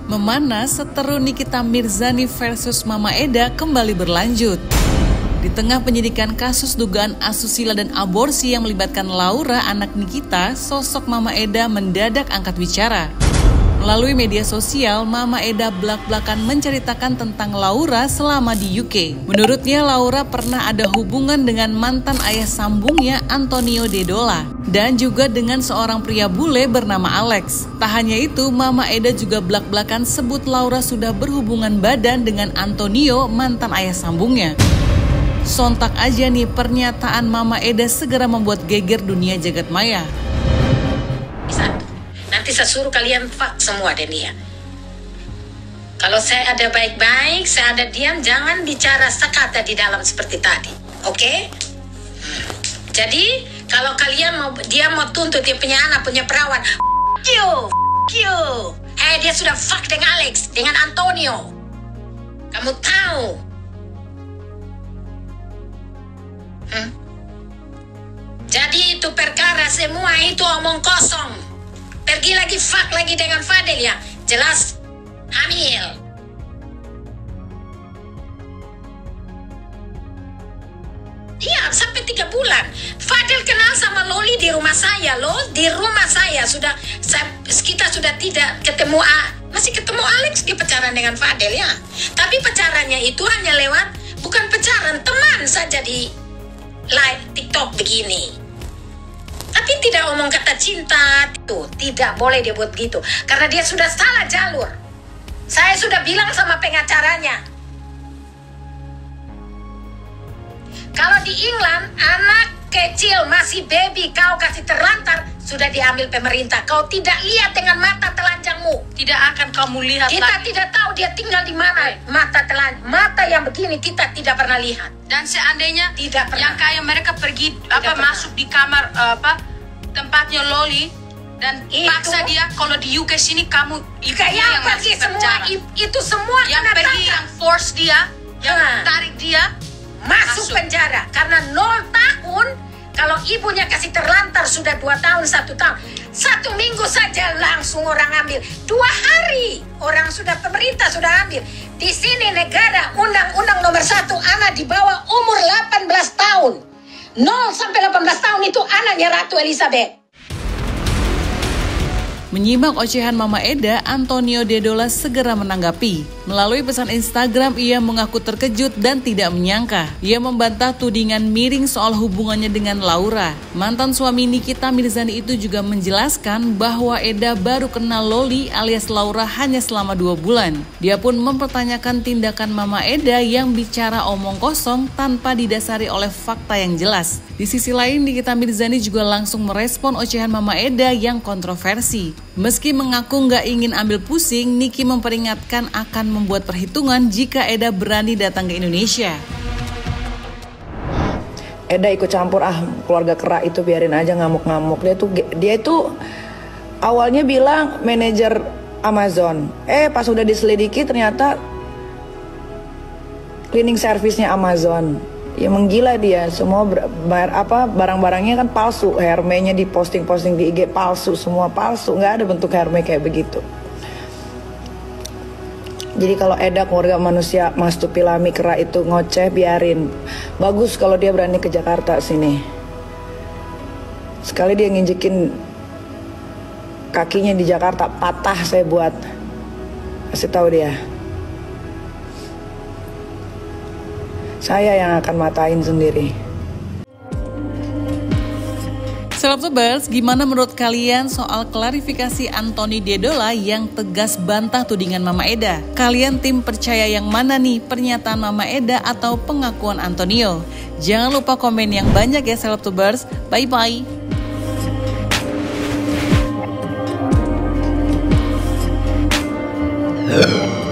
Memanas, seteru Nikita Mirzani versus Mama Eda kembali berlanjut. Di tengah penyidikan kasus dugaan asusila dan aborsi yang melibatkan Laura, anak Nikita, sosok Mama Eda mendadak angkat bicara. Melalui media sosial, Mama Eda belak-belakan menceritakan tentang Laura selama di UK. Menurutnya, Laura pernah ada hubungan dengan mantan ayah sambungnya, Antonio Dedola, dan juga dengan seorang pria bule bernama Alex. Tak hanya itu, Mama Eda juga belak-belakan sebut Laura sudah berhubungan badan dengan Antonio, mantan ayah sambungnya. Sontak aja nih, pernyataan Mama Eda segera membuat geger dunia jagat maya. Nanti saya suruh kalian fuck semua deh dia. Kalau saya ada baik-baik, saya ada diam, jangan bicara sekata di dalam seperti tadi. Oke? Jadi, kalau kalian dia mau tuntut dia punya anak, punya perawan, you. Dia sudah fuck dengan Alex, dengan Antonio. Kamu tahu? Jadi itu perkara semua itu omong kosong. Pergi lagi fuck lagi dengan Fadel ya. Jelas hamil. Iya, sampai 3 bulan. Fadel kenal sama Loli di rumah saya loh. Di rumah saya kita sudah tidak ketemu, masih ketemu Alex, dia pacaran dengan Fadel ya. Tapi pacarannya itu hanya lewat, bukan pacaran, teman saja di live TikTok begini. Tapi tidak omong kata cinta, itu tidak boleh dia buat gitu. Karena dia sudah salah jalur. Saya sudah bilang sama pengacaranya. Kalau di England, anak kecil masih baby kau kasih terlantar, sudah diambil pemerintah. Kau tidak lihat dengan mata telanjangmu. Tidak akan kamu lihat kita lagi. Tidak tahu dia tinggal di mana. Mata yang begini kita tidak pernah lihat. Dan seandainya tidak pernah. Yang kayak mereka pergi masuk di kamar tempatnya Loli dan paksa dia, kalau di UK sini kamu yang pergi semua itu semua yang pergi yang force dia, yang tarik dia masuk penjara karena 0 tahun. Kalau ibunya kasih terlantar sudah 2 tahun, 1 tahun, 1 minggu saja langsung orang ambil. 2 hari orang sudah, pemerintah sudah ambil. Di sini negara undang-undang nomor 1, anak di bawah umur 18 tahun. 0 sampai 18 tahun itu anaknya Ratu Elizabeth. Menyimak ocehan Mama Eda, Antonio Dedola segera menanggapi. Melalui pesan Instagram, ia mengaku terkejut dan tidak menyangka. Ia membantah tudingan miring soal hubungannya dengan Laura. Mantan suami Nikita Mirzani itu juga menjelaskan bahwa Eda baru kenal Loli alias Laura hanya selama 2 bulan. Dia pun mempertanyakan tindakan Mama Eda yang bicara omong kosong tanpa didasari oleh fakta yang jelas. Di sisi lain, Nikita Mirzani juga langsung merespon ocehan Mama Eda yang kontroversi. Meski mengaku nggak ingin ambil pusing, Niki memperingatkan akan membuat perhitungan jika Eda berani datang ke Indonesia. Eda ikut campur, keluarga kera itu biarin aja ngamuk-ngamuk. Dia itu awalnya bilang manajer Amazon. Pas udah diselidiki ternyata cleaning service-nya Amazon. Ya menggila dia, semua barang-barangnya kan palsu. Hermenya diposting-posting di IG palsu, semua palsu, nggak ada bentuk Herme kayak begitu. Jadi kalau Eda keluarga manusia mastupilami kera itu ngoceh, biarin. Bagus kalau dia berani ke Jakarta sini. Sekali dia nginjekin kakinya di Jakarta, patah saya buat. Kasih tahu dia. Saya yang akan matain sendiri. Selebtubers, gimana menurut kalian soal klarifikasi Anthony Dedola yang tegas bantah tudingan Mama Eda? Kalian tim percaya yang mana nih, pernyataan Mama Eda atau pengakuan Antonio? Jangan lupa komen yang banyak ya Selebtubers. Bye-bye.